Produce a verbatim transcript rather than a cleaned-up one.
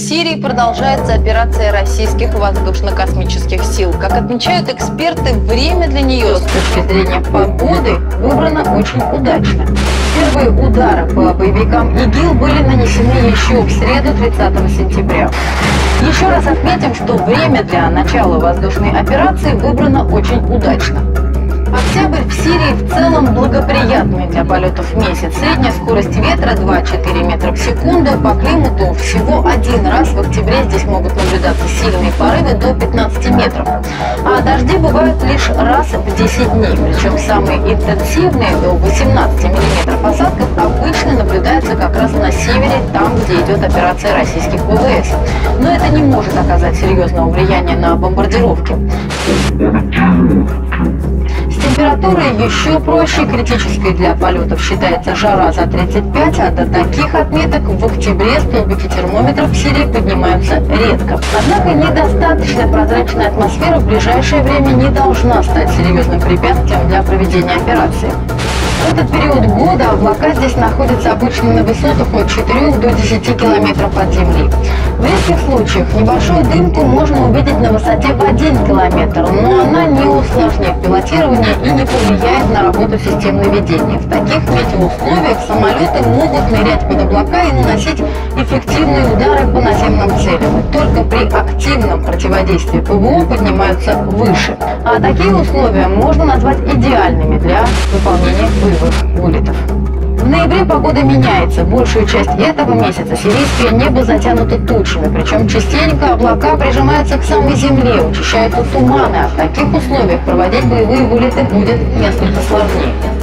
Сирии продолжается операция российских воздушно-космических сил. Как отмечают эксперты, время для нее с точки зрения погоды выбрано очень удачно. Первые удары по боевикам ИГИЛ были нанесены еще в среду, тридцатого сентября. Еще раз отметим, что время для начала воздушной операции выбрано очень удачно. Октябрь в Сирии в целом благоприятный для полетов месяц. Средняя скорость ветра два-четыре метра в секунду. По климату всего один раз в октябре здесь могут наблюдаться сильные порывы до пятнадцати метров. А дожди бывают лишь раз в десять дней. Причем самые интенсивные до восемнадцати миллиметров осадков обычно наблюдаются как раз на севере, там, где идет операция российских ВВС. Но это не может оказать серьезного влияния на бомбардировки. С температурой еще проще. Критической для полетов считается жара за тридцать пять, а до таких отметок в октябре столбики термометров в Сирии поднимаются редко. Однако недостаточно прозрачная атмосфера в ближайшее время не должна стать серьезным препятствием для проведения операции. В этот период года облака здесь находятся обычно на высотах от четырёх до десяти километров от земли. В редких случаях небольшую дымку можно увидеть на высоте в один километр, но она не усложняет пилотирование и не повлияет на работу систем наведения. В таких метеоусловиях самолеты могут нырять под облака и наносить эффективные удары по наземным целям. И только при активном противодействии ПВО поднимаются выше. А такие условия можно назвать идеальными для выполнения боевых вылетов. В ноябре погода меняется. Большую часть этого месяца сирийское небо затянуто тучами, причем частенько облака прижимаются к самой земле, учащаются туманы, а в таких условиях проводить боевые вылеты будет несколько сложнее.